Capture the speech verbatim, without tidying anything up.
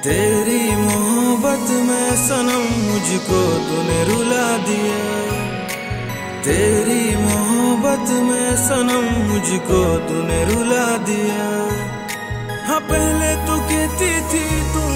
तेरी मोहब्बत में सनम मुझको तूने रुला दिया। तेरी मोहब्बत में सनम मुझको तूने रुला दिया। हाँ पहले तो कहती थी तू